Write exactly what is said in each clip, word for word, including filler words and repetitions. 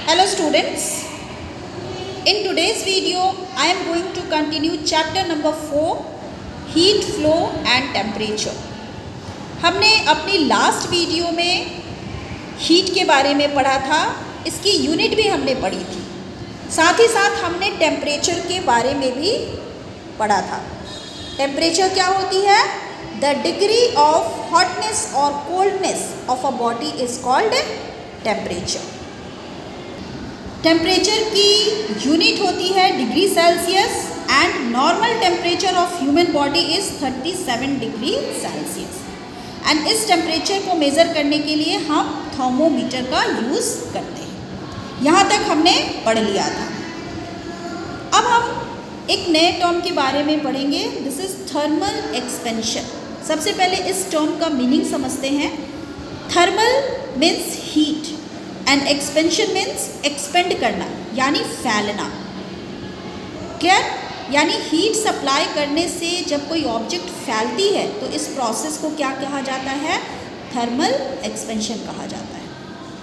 Hello students, in today's video I am going to continue chapter number four, heat flow and temperature. हमने अपनी last video में heat के बारे में पढ़ा था, इसकी यूनिट भी हमने पढ़ी थी, साथ ही साथ हमने टेम्परेचर के बारे में भी पढ़ा था। टेम्परेचर क्या होती है? द डिग्री ऑफ हॉटनेस और coldness of a body is called temperature. Temperature की यूनिट होती है degree Celsius and normal temperature of human body is thirty seven degree Celsius and इस टेम्परेचर को मेज़र करने के लिए हम थर्मोमीटर का यूज़ करते हैं। यहाँ तक हमने पढ़ लिया था। अब हम एक नए टर्म के बारे में पढ़ेंगे, दिस इज़ थर्मल एक्सपेंशन। सबसे पहले इस टर्म का मीनिंग समझते हैं। Thermal means heat and expansion means expand करना यानी फैलना। क्लियर? यानी हीट सप्लाई करने से जब कोई ऑब्जेक्ट फैलती है तो इस प्रोसेस को क्या कहा जाता है? थर्मल एक्सपेंशन कहा जाता है।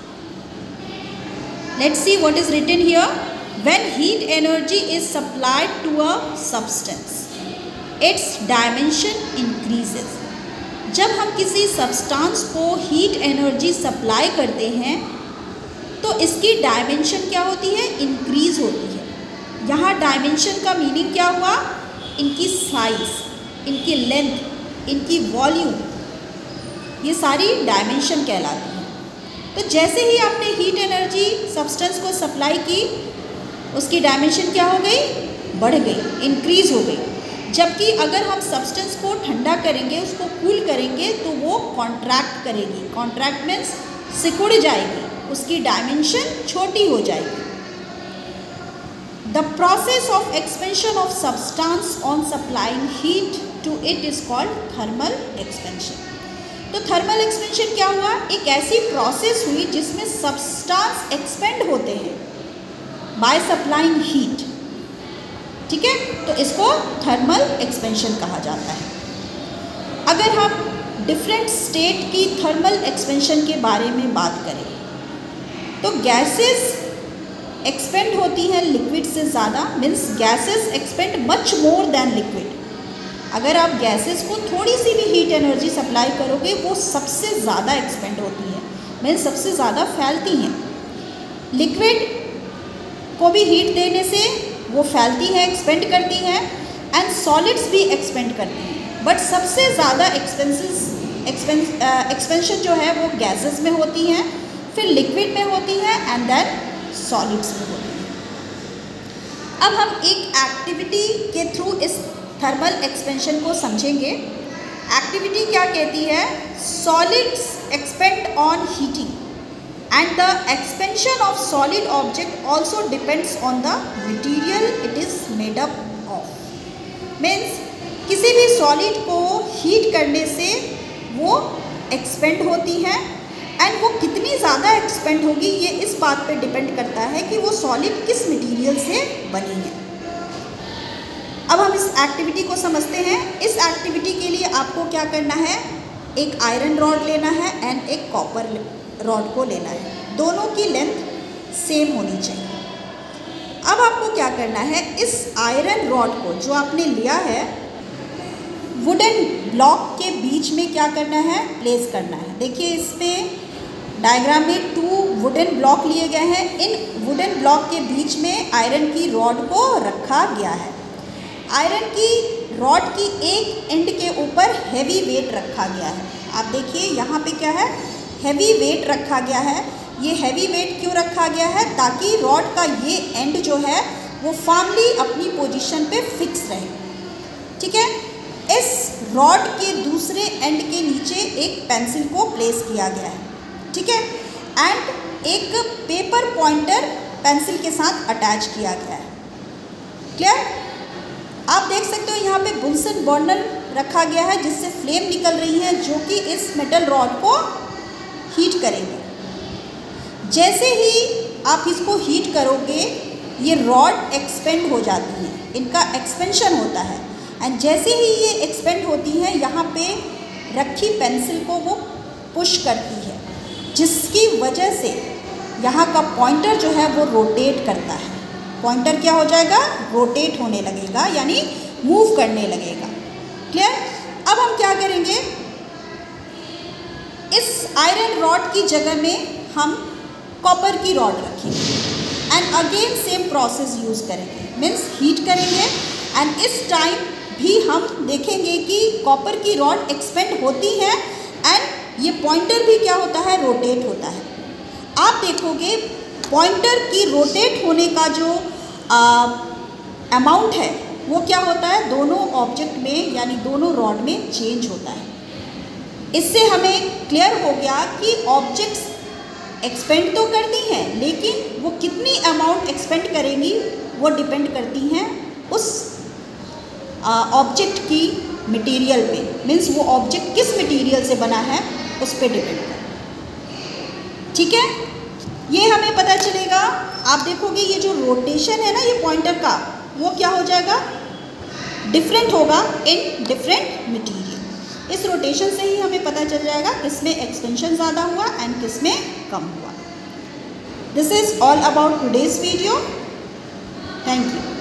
Let's see what is written here. When heat energy is supplied to a substance its dimension increases. जब हम किसी सब्सटेंस को हीट एनर्जी सप्लाई करते हैं तो इसकी डायमेंशन क्या होती है? इंक्रीज होती है। यहाँ डायमेंशन का मीनिंग क्या हुआ? इनकी साइज, इनकी लेंथ, इनकी वॉल्यूम, ये सारी डायमेंशन कहलाती है। तो जैसे ही आपने हीट एनर्जी सब्सटेंस को सप्लाई की, उसकी डायमेंशन क्या हो गई? बढ़ गई, इंक्रीज हो गई। जबकि अगर हम सब्सटेंस को ठंडा करेंगे, उसको कूल करेंगे, तो वो कॉन्ट्रैक्ट करेगी। कॉन्ट्रैक्ट मीन्स सिकुड़ जाएगी, उसकी डायमेंशन छोटी हो जाएगी। The process of expansion of substance on supplying heat to it is called thermal expansion. तो थर्मल एक्सपेंशन क्या हुआ? एक ऐसी प्रोसेस हुई जिसमें सब्सटेंस एक्सपेंड होते हैं बाय सप्लाइंग हीट। ठीक है, तो इसको थर्मल एक्सपेंशन कहा जाता है। अगर हम डिफरेंट स्टेट की थर्मल एक्सपेंशन के बारे में बात करें तो गैसेस एक्सपेंड होती हैं लिक्विड से ज़्यादा, means gases expand much more than liquid. अगर आप गैसेस को थोड़ी सी भी हीट एनर्जी सप्लाई करोगे वो सबसे ज़्यादा एक्सपेंड होती हैं, मीन्स सबसे ज़्यादा फैलती हैं। लिक्विड को भी हीट देने से वो फैलती हैं, एक्सपेंड करती हैं, एंड सॉलिड्स भी एक्सपेंड करती हैं। बट सबसे ज़्यादा एक्सपेंसेस एक्सपेंशन जो है वो गैसेस में होती हैं, फिर लिक्विड में होती है एंड देन सॉलिड्स में होती है। अब हम एक एक्टिविटी के थ्रू इस थर्मल एक्सपेंशन को समझेंगे। एक्टिविटी क्या कहती है? Solids expand on heating and the expansion of solid object also depends on the material it is made up of. Means किसी भी सॉलिड को हीट करने से वो एक्सपेंड होती है एंड वो कितनी ज़्यादा एक्सपेंड होगी ये इस बात पे डिपेंड करता है कि वो सॉलिड किस मटेरियल से बनी है। अब हम इस एक्टिविटी को समझते हैं। इस एक्टिविटी के लिए आपको क्या करना है? एक आयरन रॉड लेना है एंड एक कॉपर रॉड को लेना है। दोनों की लेंथ सेम होनी चाहिए। अब आपको क्या करना है? इस आयरन रॉड को जो आपने लिया है वुडन ब्लॉक के बीच में क्या करना है? प्लेस करना है। देखिए इस पे डायग्राम में टू वुडन ब्लॉक लिए गए हैं। इन वुडन ब्लॉक के बीच में आयरन की रॉड को रखा गया है। आयरन की रॉड की एक एंड के ऊपर हैवी वेट रखा गया है। आप देखिए यहाँ पे क्या है? हैवी वेट रखा गया है। ये हैवी वेट क्यों रखा गया है? ताकि रॉड का ये एंड जो है वो फर्मली अपनी पोजीशन पे फिक्स रहे। ठीक है, इस रॉड के दूसरे एंड के नीचे एक पेंसिल को प्लेस किया गया है। ठीक है, एंड एक पेपर पॉइंटर पेंसिल के साथ अटैच किया गया है। क्लियर? आप देख सकते हो यहाँ पे बुनसन बर्नर रखा गया है जिससे फ्लेम निकल रही है जो कि इस मेटल रॉड को हीट करेंगे। जैसे ही आप इसको हीट करोगे ये रॉड एक्सपेंड हो जाती है, इनका एक्सपेंशन होता है एंड जैसे ही ये एक्सपेंड होती है यहाँ पे रखी पेंसिल को वो पुश करती है, जिसकी वजह से यहाँ का पॉइंटर जो है वो रोटेट करता है। पॉइंटर क्या हो जाएगा, रोटेट होने लगेगा, यानी मूव करने लगेगा। क्लियर। अब हम क्या करेंगे, इस आयरन रॉड की जगह में हम कॉपर की रॉड रखेंगे and again same process use करेंगे, मीन्स हीट करेंगे एंड इस टाइम भी हम देखेंगे कि कॉपर की रॉड एक्सपेंड होती है एंड ये पॉइंटर भी क्या होता है, रोटेट होता है। आप देखोगे पॉइंटर की रोटेट होने का जो अमाउंट है वो क्या होता है, दोनों ऑब्जेक्ट में यानी दोनों रॉड में चेंज होता है। इससे हमें क्लियर हो गया कि ऑब्जेक्ट्स एक्सपेंड तो करती हैं, लेकिन वो कितनी अमाउंट एक्सपेंड करेंगी वो डिपेंड करती हैं उस ऑब्जेक्ट की मटेरियल पे, मीन्स वो ऑब्जेक्ट किस मटेरियल से बना है उस पे डिपेंड करता है। ठीक है, ये हमें पता चलेगा। आप देखोगे ये जो रोटेशन है ना ये पॉइंटर का, वो क्या हो जाएगा, डिफरेंट होगा इन डिफरेंट मटेरियल। इस रोटेशन से ही हमें पता चल जाएगा किसमें एक्सपेंशन ज़्यादा हुआ एंड किसमें कम हुआ। This is all about today's video. Thank you.